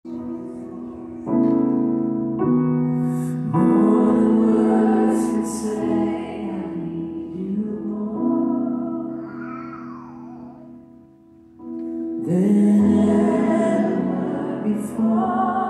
More than words can say, I need you more than ever before.